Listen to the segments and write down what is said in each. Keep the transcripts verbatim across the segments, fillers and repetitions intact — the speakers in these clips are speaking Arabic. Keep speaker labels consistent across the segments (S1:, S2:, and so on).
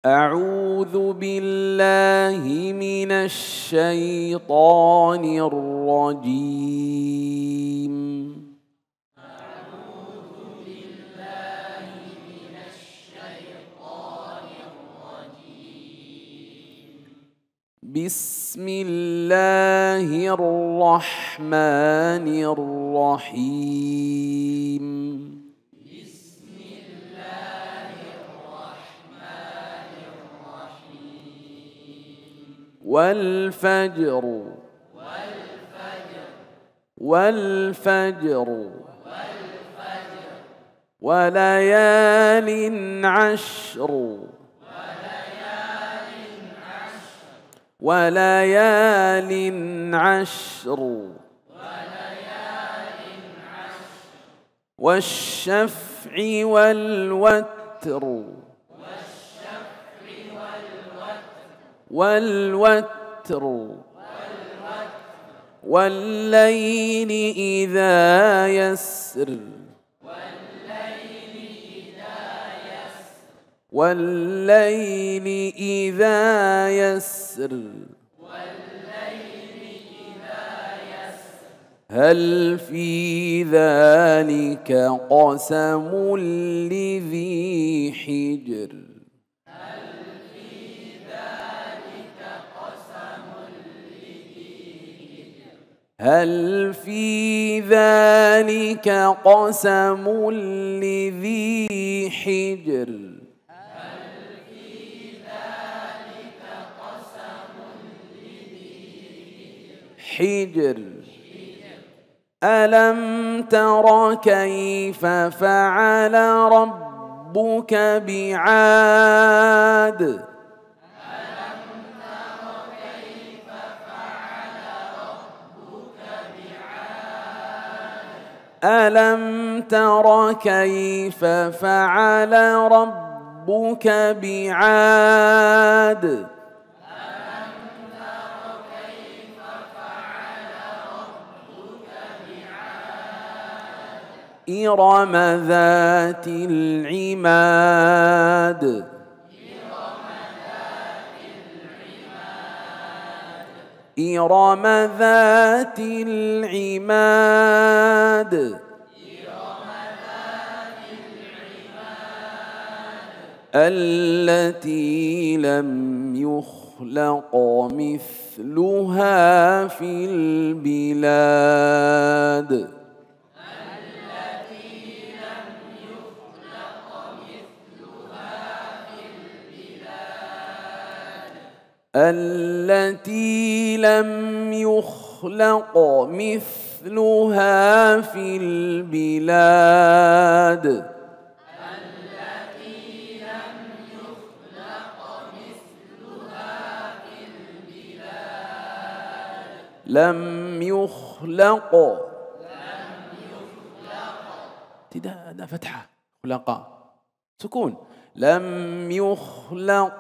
S1: أعوذ بالله من الشيطان الرجيم.
S2: أعوذ بالله من الشيطان الرجيم.
S1: بسم الله الرحمن الرحيم. والفجر
S2: والفجر
S1: والفجر
S2: والفجر
S1: وليال عشر
S2: وليال عشر
S1: وليال عشر
S2: وليال عشر
S1: والشفع والوتر والوتر والليل إذا يسر
S2: والليل إذا يسر
S1: والليل إذا يسر
S2: والليل إذا يسر
S1: هل في ذلك قسم لذي حجر هل في ذلك قسم لذي حجر
S2: هل في ذلك قسم لذي
S1: حجر ألم تر كيف فعل ربك بعاد ألم تر كيف فعل ربك بعاد
S2: ألم تر كيف فعل ربك بعاد
S1: إرم ذات العماد إرم ذات العماد التي لم يخلق مثلها في البلاد
S2: التي لم يخلق مثلها في البلاد
S1: التي لم يخلق مثلها في البلاد
S2: التي لم يخلق مثلها في البلاد
S1: لم يخلق
S2: لم يخلق
S1: ابتداء أداة فتحة خلق سكون لم يخلق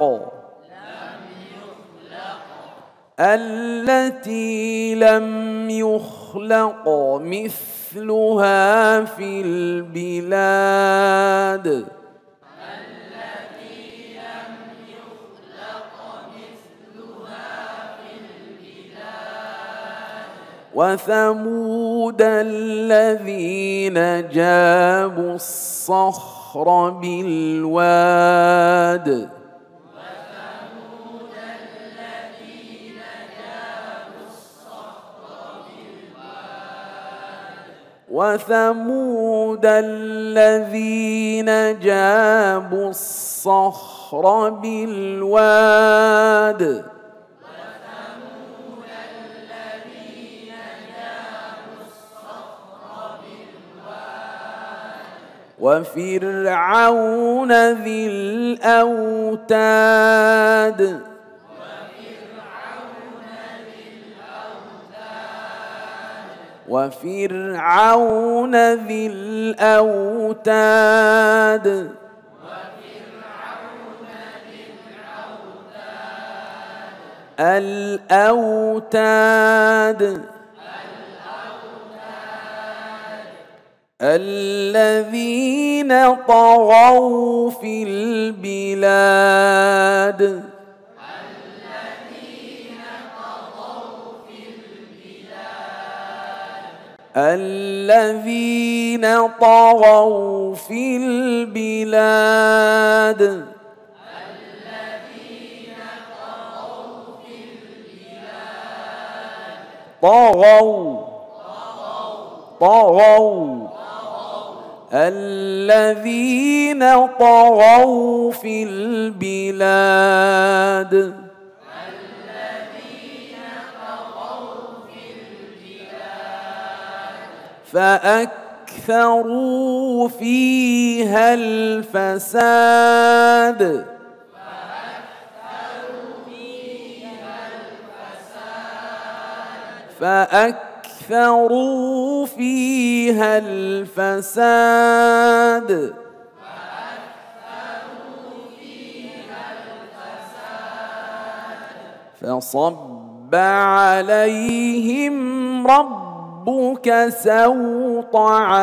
S1: التي لم يخلق مثلها في البلاد
S2: التي لم يخلق مثلها في البلاد
S1: وثمود الذين جابوا الصخر بالواد وثمود الذين جابوا الصخر بالواد
S2: وثمود الذين جابوا الصخر بالواد
S1: وفرعون ذي الأوتاد وفرعون ذي الأوتاد
S2: وفرعون ذي الأوتاد
S1: الأوتاد الذين طغوا في البلاد الذين طغوا في البلاد
S2: الذين طغوا في البلاد
S1: طغوا طغوا الذين طغوا في البلاد فأكثروا فيها الفساد فأكثروا فيها الفساد فصب عليهم ربك سوط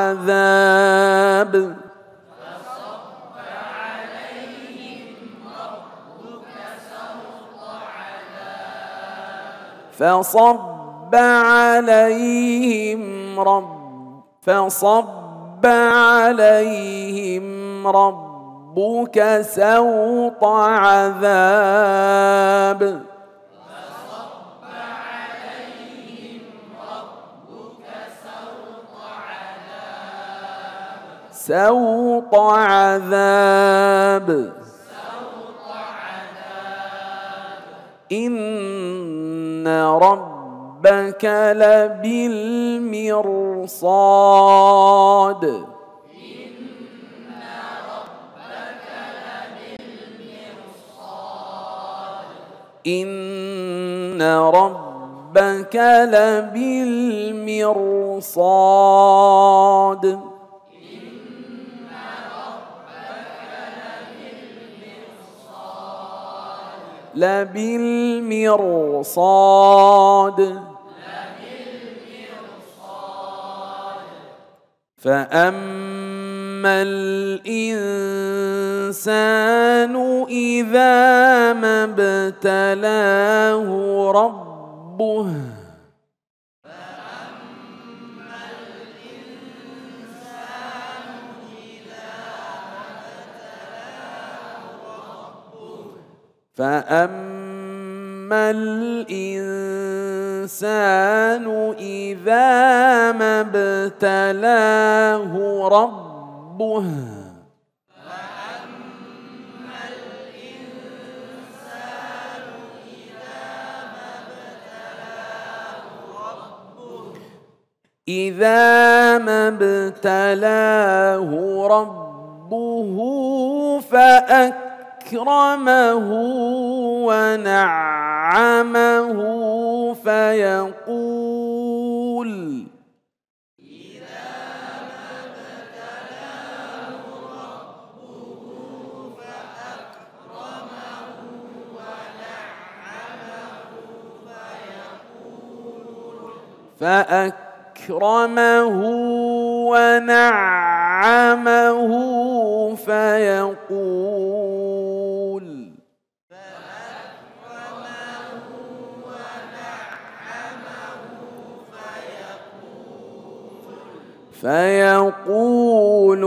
S1: عذاب
S2: فصب عليهم ربك سوط عذاب
S1: فصب عليهم رب فصب عليهم ربك سوط عذاب سوط عذاب إن ربك لبالمرصاد إن ربك لبالمرصاد لبالمرصاد فأما الإنسان إذا ما ابتلاه ربه فأما الإنسان إذا ما ابتلاه ربه إذا ما ابتلاه ربه فأكرمه ونعمه فيقول إذا ما ابتلاه ربه فأكرمه ونعمه فيقول فأكرمه ونعمه فيقول فيقول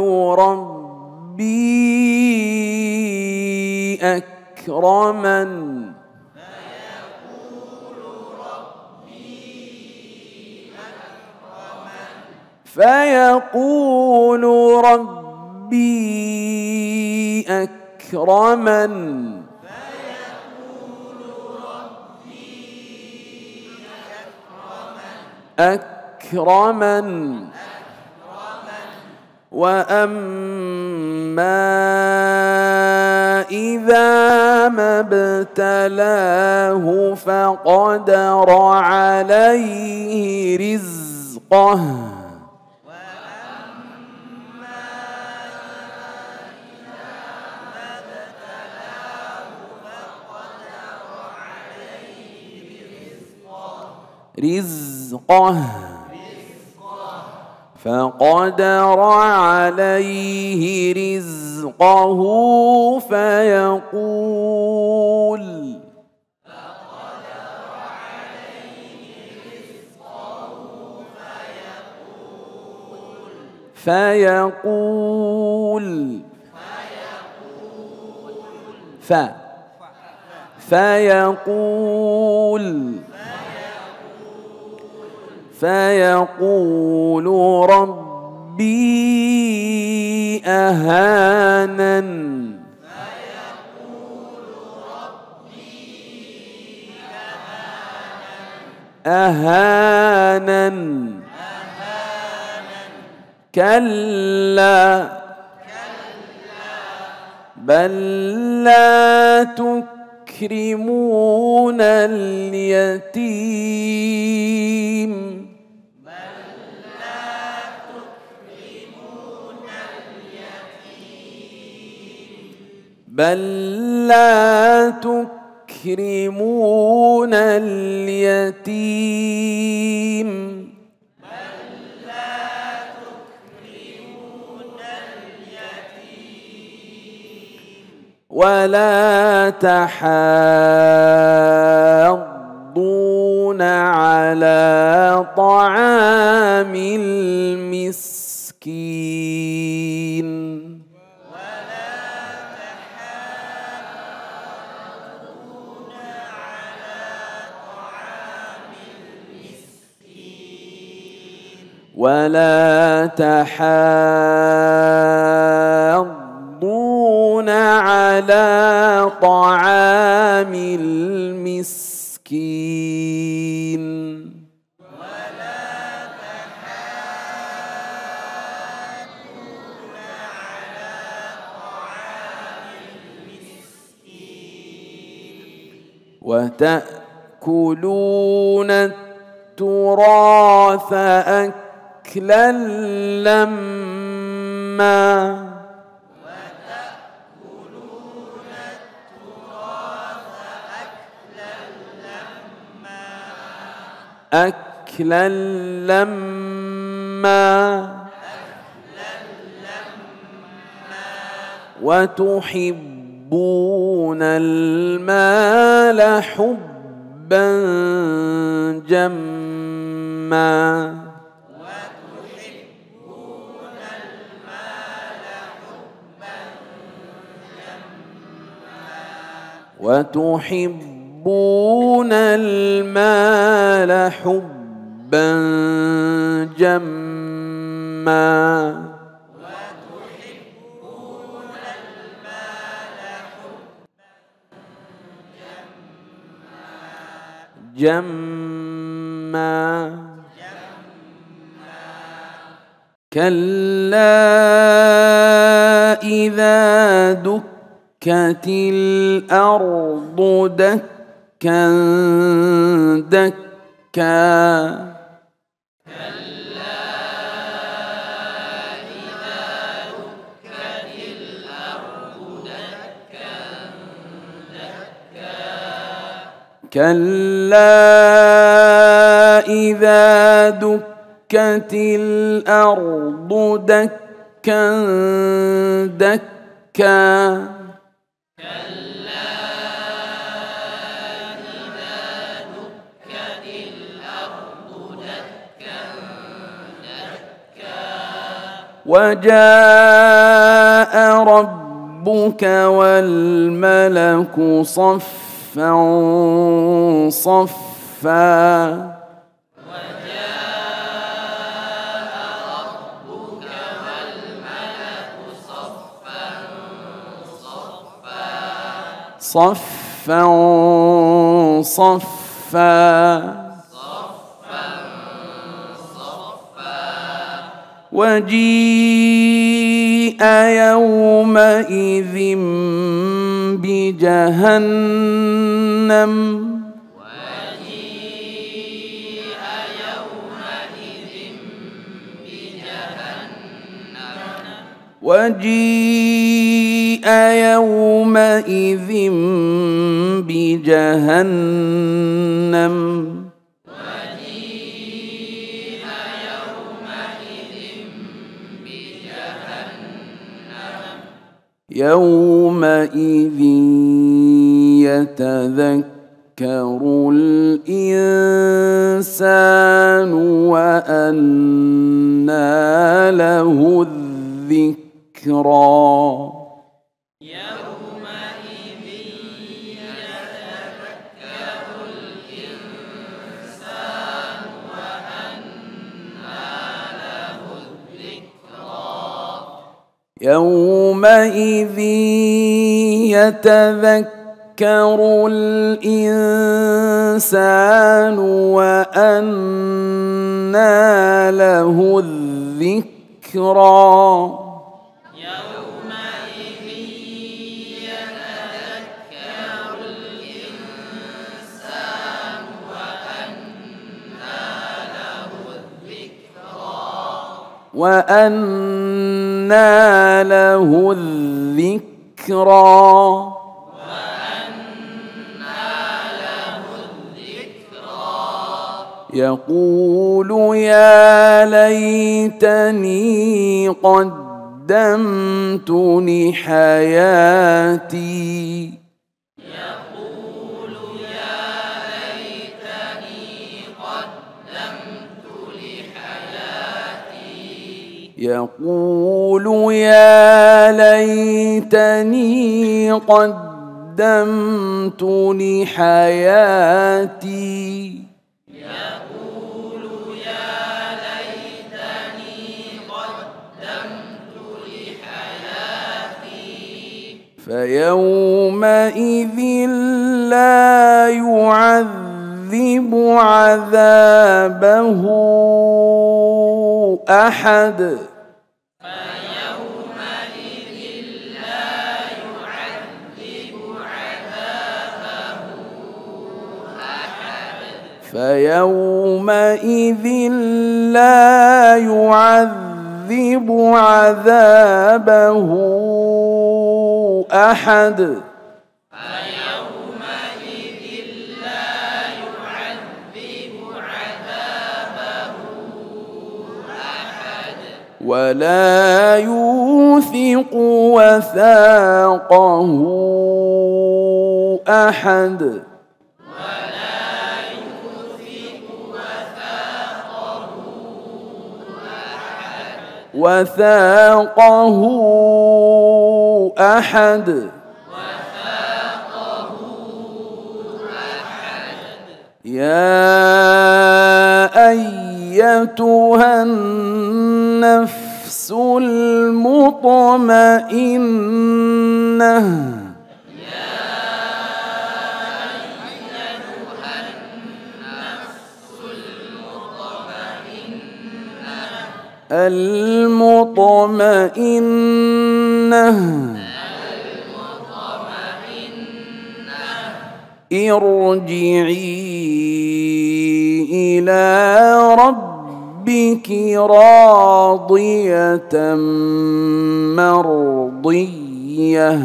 S1: ربي أكرمن فيقول ربي أكرمن أكرمن وأما إذا ما ابتلاه فقدر عليه رزقه رزقه فقدر عليه رزقه فيقول فيقول ف فيقول فيقول ربي أهانن أهانن كلا بل لا تكرمون اليتيم بل لا تكرمون اليتيم ولا تحاضون على طعام المسكين ولا تحاضون على طعام المسكين ولا تحاضون على طعام المسكين وتأكلون التراث أكلا لما أكلا لما وتحبون المال حبا جما وتحبون المال حبا جما جما كلا إذا دكت الأرض دكا دكا كلا إذا دكت الأرض دكا دكا كلا إذا دكت الأرض دكا دكا وجاء ربك والملك صفا صفا وجاء ربك والملك صفا صفا صفا صفا وجيء يومئذ بجهنم وجيء يومئذ بجهنم وجيء يومئذ بجهنم يومئذ يتذكر الإنسان وأنى له الذكرى
S2: يومئذ يتذكر الإنسان وأنى له الذكرى
S1: يومئذ يتذكر الإنسان وأنى له الذكرى
S2: يومئذ يتذكر الإنسان وأنى له الذكرى
S1: وأنى له الذكرى يقول يا ليتني قدمت لحياتي
S2: يقول يا ليتني قدمت لحياتي
S1: يقول يا ليتني قدمت لحياتي فيومئذ لا يعذب عذابه أحد
S2: فيومئذ لا يعذب عذابه أحد
S1: فيومئذ لا يعذب عذابه أحد
S2: فيومئذ لا يعذب عذابه أحد
S1: ولا يوثق وثاقه أحد
S2: ولا يوثق وثاقه أحد
S1: وثاقه أحد
S2: وثاقه أحد
S1: يا أيتها النفس المطمئنة المطمئنة ارجعي إلى ربك راضية مرضية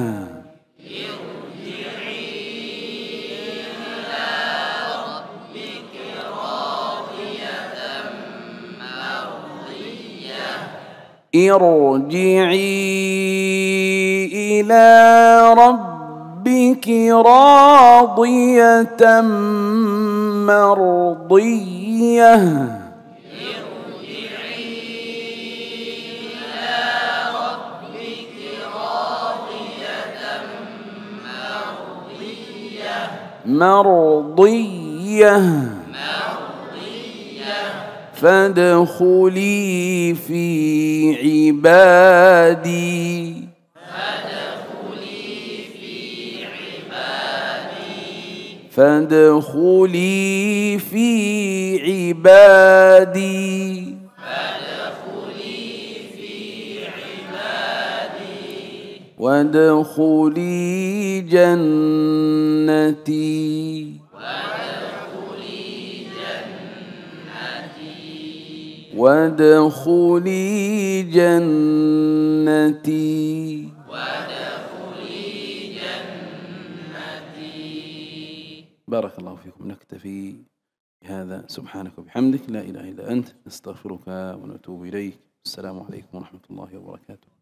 S1: ارجعي إلى ربك راضية مرضية مرضية فادخلي في عبادي فادخلي في عبادي وادخلي جنتي وادخلي جنتي بارك الله فيكم. نكتفي بهذا. سبحانك وبحمدك لا إله إلا أنت نستغفرك ونتوب إليك. السلام عليكم ورحمة الله وبركاته.